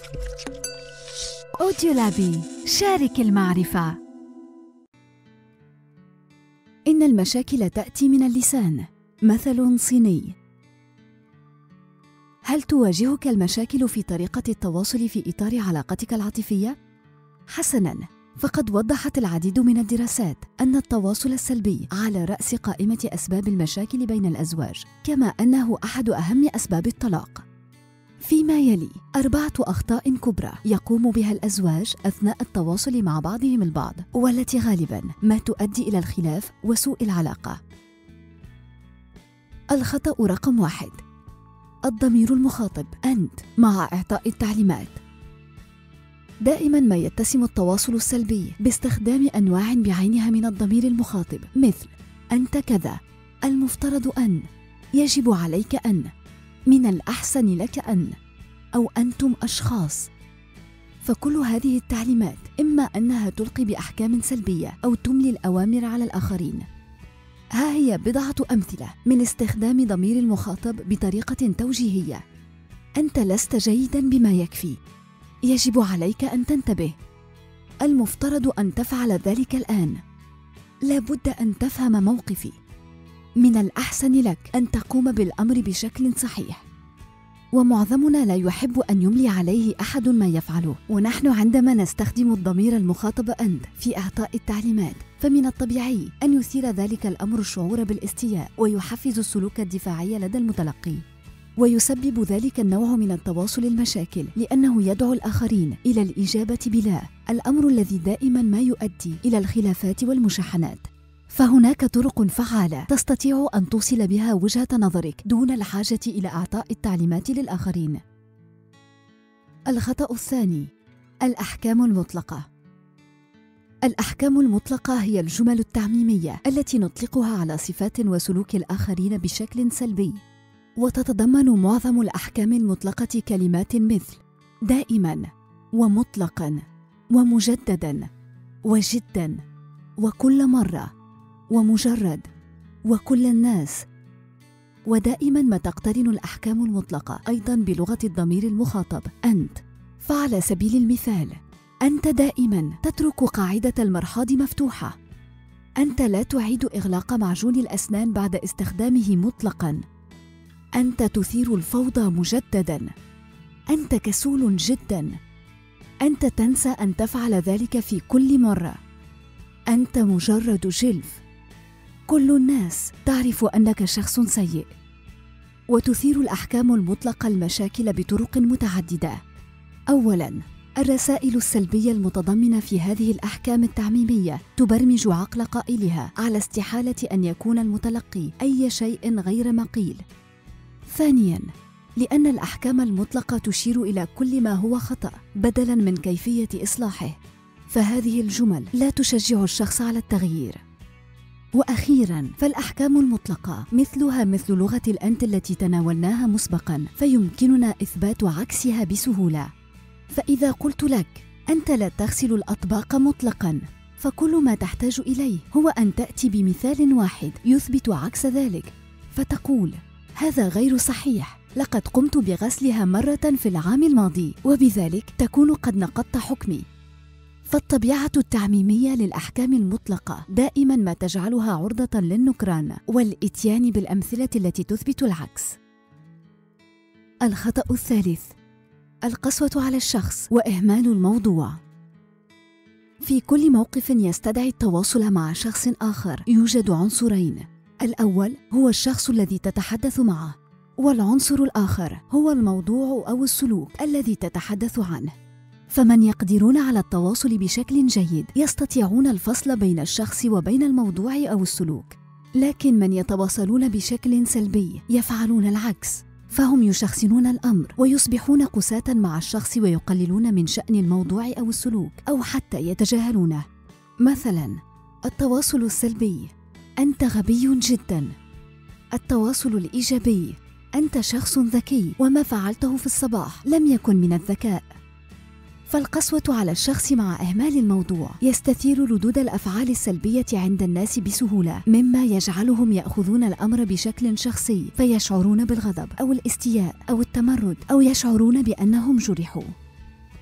أوديو لابي، شارك المعرفة. إن المشاكل تأتي من اللسان. مثل صيني. هل تواجهك المشاكل في طريقة التواصل في إطار علاقتك العاطفية؟ حسناً، فقد وضحت العديد من الدراسات أن التواصل السلبي على رأس قائمة أسباب المشاكل بين الأزواج، كما أنه أحد أهم أسباب الطلاق. فيما يلي 4 أخطاء كبرى يقوم بها الأزواج أثناء التواصل مع بعضهم البعض، والتي غالباً ما تؤدي إلى الخلاف وسوء العلاقة. الخطأ رقم 1: الضمير المخاطب أنت مع إعطاء التعليمات. دائماً ما يتسم التواصل السلبي باستخدام أنواع بعينها من الضمير المخاطب، مثل أنت كذا، المفترض أن، يجب عليك أن، من الأحسن لك أن، أو أنتم أشخاص. فكل هذه التعليمات إما أنها تلقي بأحكام سلبية أو تملي الأوامر على الآخرين. ها هي بضعة أمثلة من استخدام ضمير المخاطب بطريقة توجيهية. أنت لست جيداً بما يكفي، يجب عليك أن تنتبه، المفترض أن تفعل ذلك الآن، لابد أن تفهم موقفي، من الأحسن لك أن تقوم بالأمر بشكل صحيح. ومعظمنا لا يحب أن يملي عليه أحد ما يفعله، ونحن عندما نستخدم الضمير المخاطب أنت في إعطاء التعليمات، فمن الطبيعي أن يثير ذلك الأمر الشعور بالاستياء ويحفز السلوك الدفاعي لدى المتلقي، ويسبب ذلك النوع من التواصل المشاكل، لأنه يدعو الآخرين إلى الإجابة بلا، الأمر الذي دائما ما يؤدي إلى الخلافات والمشاحنات. فهناك طرق فعالة تستطيع أن توصل بها وجهة نظرك دون الحاجة إلى إعطاء التعليمات للآخرين. الخطأ الثاني: الأحكام المطلقة. الأحكام المطلقة هي الجمل التعميمية التي نطلقها على صفات وسلوك الآخرين بشكل سلبي، وتتضمن معظم الأحكام المطلقة كلمات مثل دائماً، ومطلقاً، ومجدداً، وجداً، وكل مرة، ومجرد، وكل الناس. ودائماً ما تقترن الأحكام المطلقة أيضاً بلغة الضمير المخاطب أنت. فعلى سبيل المثال، أنت دائماً تترك قاعدة المرحاض مفتوحة، أنت لا تعيد إغلاق معجون الأسنان بعد استخدامه مطلقاً، أنت تثير الفوضى مجدداً، أنت كسول جداً، أنت تنسى أن تفعل ذلك في كل مرة، أنت مجرد جلف، كل الناس تعرف أنك شخص سيء. وتثير الأحكام المطلقة المشاكل بطرق متعددة. أولاً، الرسائل السلبية المتضمنة في هذه الأحكام التعميمية تبرمج عقل قائلها على استحالة أن يكون المتلقي أي شيء غير ما قيل. ثانياً، لأن الأحكام المطلقة تشير إلى كل ما هو خطأ بدلاً من كيفية إصلاحه، فهذه الجمل لا تشجع الشخص على التغيير. وأخيراً، فالأحكام المطلقة مثلها مثل لغة الأنت التي تناولناها مسبقاً، فيمكننا إثبات عكسها بسهولة. فإذا قلت لك أنت لا تغسل الأطباق مطلقاً، فكل ما تحتاج إليه هو أن تأتي بمثال واحد يثبت عكس ذلك، فتقول هذا غير صحيح، لقد قمت بغسلها مرة في العام الماضي، وبذلك تكون قد نقضت حكمي. فالطبيعة التعميمية للأحكام المطلقة دائما ما تجعلها عرضة للنكران والإتيان بالأمثلة التي تثبت العكس. الخطأ الثالث: القسوة على الشخص وإهمال الموضوع. في كل موقف يستدعي التواصل مع شخص آخر يوجد عنصرين: الأول هو الشخص الذي تتحدث معه، والعنصر الآخر هو الموضوع أو السلوك الذي تتحدث عنه. فمن يقدرون على التواصل بشكل جيد يستطيعون الفصل بين الشخص وبين الموضوع أو السلوك، لكن من يتواصلون بشكل سلبي يفعلون العكس، فهم يشخصنون الأمر ويصبحون قساة مع الشخص ويقللون من شأن الموضوع أو السلوك، أو حتى يتجاهلونه. مثلاً، التواصل السلبي: أنت غبي جداً. التواصل الإيجابي: أنت شخص ذكي، وما فعلته في الصباح لم يكن من الذكاء. فالقسوة على الشخص مع إهمال الموضوع يستثير ردود الأفعال السلبية عند الناس بسهولة، مما يجعلهم يأخذون الأمر بشكل شخصي، فيشعرون بالغضب أو الاستياء أو التمرد، أو يشعرون بأنهم جرحوا.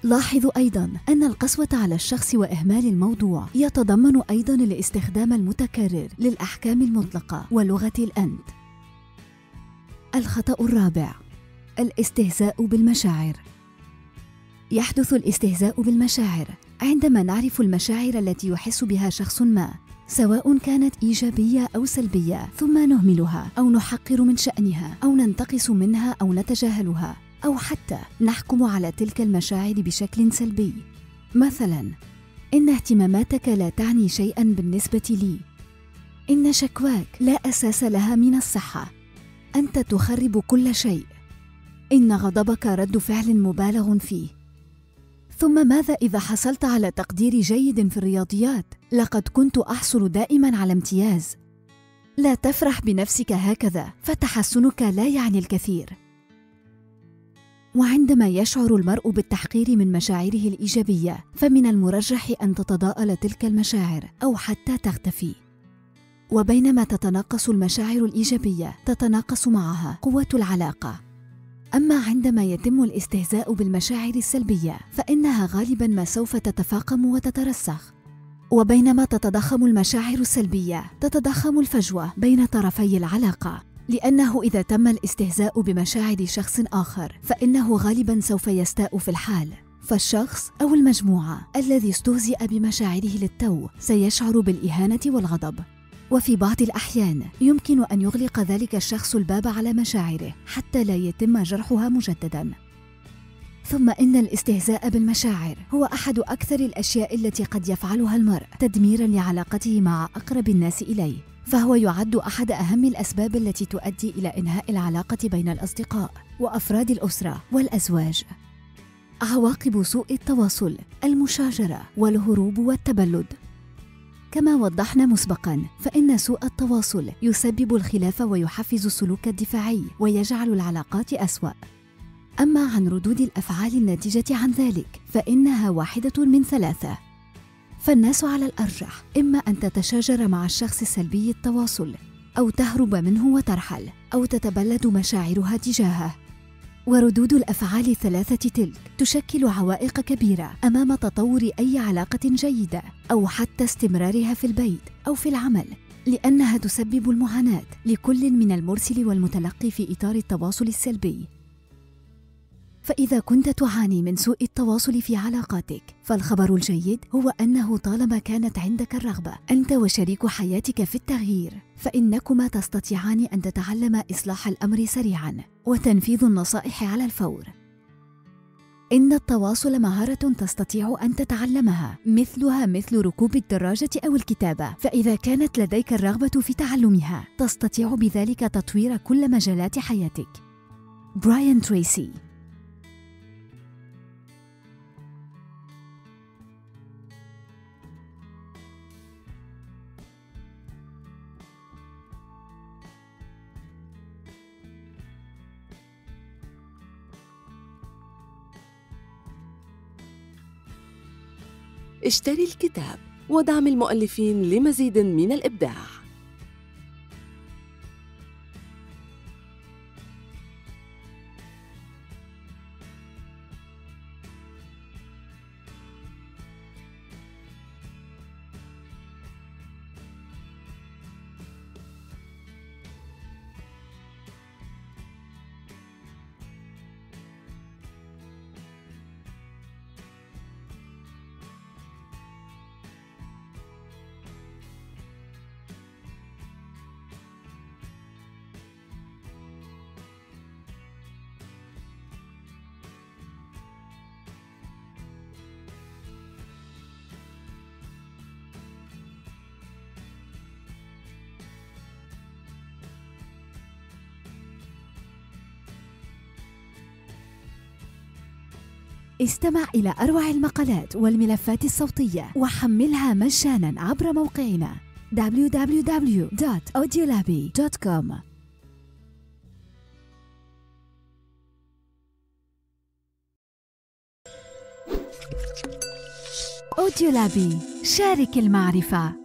لاحظوا أيضاً أن القسوة على الشخص وإهمال الموضوع يتضمن أيضاً الاستخدام المتكرر للأحكام المطلقة ولغة الأنت. الخطأ الرابع: الاستهزاء بالمشاعر. يحدث الاستهزاء بالمشاعر عندما نعرف المشاعر التي يحس بها شخص ما، سواء كانت إيجابية أو سلبية، ثم نهملها أو نحقر من شأنها أو ننتقص منها أو نتجاهلها، أو حتى نحكم على تلك المشاعر بشكل سلبي. مثلاً: إن اهتماماتك لا تعني شيئاً بالنسبة لي. إن شكواك لا أساس لها من الصحة. أنت تخرب كل شيء. إن غضبك رد فعل مبالغ فيه. ثم ماذا إذا حصلت على تقدير جيد في الرياضيات؟ لقد كنت أحصل دائماً على امتياز. لا تفرح بنفسك هكذا، فتحسنك لا يعني الكثير. وعندما يشعر المرء بالتحقير من مشاعره الإيجابية، فمن المرجح أن تتضاءل تلك المشاعر أو حتى تختفي. وبينما تتناقص المشاعر الإيجابية، تتناقص معها قوة العلاقة. أما عندما يتم الاستهزاء بالمشاعر السلبية، فإنها غالباً ما سوف تتفاقم وتترسخ. وبينما تتضخم المشاعر السلبية، تتضخم الفجوة بين طرفي العلاقة، لأنه إذا تم الاستهزاء بمشاعر شخص آخر، فإنه غالباً سوف يستاء في الحال. فالشخص أو المجموعة الذي استهزئ بمشاعره للتو سيشعر بالإهانة والغضب. وفي بعض الأحيان يمكن أن يغلق ذلك الشخص الباب على مشاعره حتى لا يتم جرحها مجدداً. ثم إن الاستهزاء بالمشاعر هو أحد أكثر الأشياء التي قد يفعلها المرء تدميراً لعلاقته مع أقرب الناس إليه، فهو يعد أحد أهم الأسباب التي تؤدي إلى إنهاء العلاقة بين الأصدقاء وأفراد الأسرة والأزواج. عواقب سوء التواصل: المشاجرة والهروب والتبلد. كما وضحنا مسبقاً، فإن سوء التواصل يسبب الخلاف ويحفز السلوك الدفاعي ويجعل العلاقات أسوأ. أما عن ردود الأفعال الناتجة عن ذلك، فإنها واحدة من ثلاثة. فالناس على الأرجح إما أن تتشاجر مع الشخص سلبي التواصل، أو تهرب منه وترحل، أو تتبلد مشاعرها تجاهه. وردود الأفعال الثلاثة تلك تشكل عوائق كبيرة أمام تطور أي علاقة جيدة، أو حتى استمرارها في البيت أو في العمل، لأنها تسبب المعاناة لكل من المرسل والمتلقي في إطار التواصل السلبي. فإذا كنت تعاني من سوء التواصل في علاقاتك، فالخبر الجيد هو أنه طالما كانت عندك الرغبة أنت وشريك حياتك في التغيير، فإنكما تستطيعان أن تتعلما إصلاح الأمر سريعاً وتنفيذ النصائح على الفور. إن التواصل مهارة تستطيع أن تتعلمها، مثلها مثل ركوب الدراجة أو الكتابة، فإذا كانت لديك الرغبة في تعلمها تستطيع بذلك تطوير كل مجالات حياتك. براين تريسي. اشتري الكتاب ودعم المؤلفين لمزيد من الإبداع. استمع إلى أروع المقالات والملفات الصوتية وحملها مجاناً عبر موقعنا www.audiolabi.com. أوديولابي، شارك المعرفة.